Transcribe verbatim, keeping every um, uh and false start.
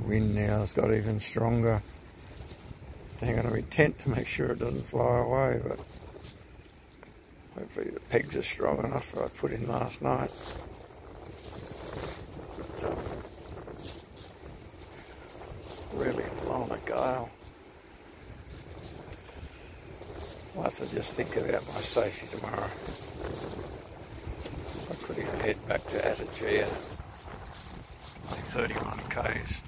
wind now has got even stronger. I'm going to be tent to make sure it doesn't fly away, but hopefully the pegs are strong enough that I put in last night. But, um, really blowing a gale. I'll have to just think about my safety tomorrow. I could even head back to Atachia, like thirty-one kays.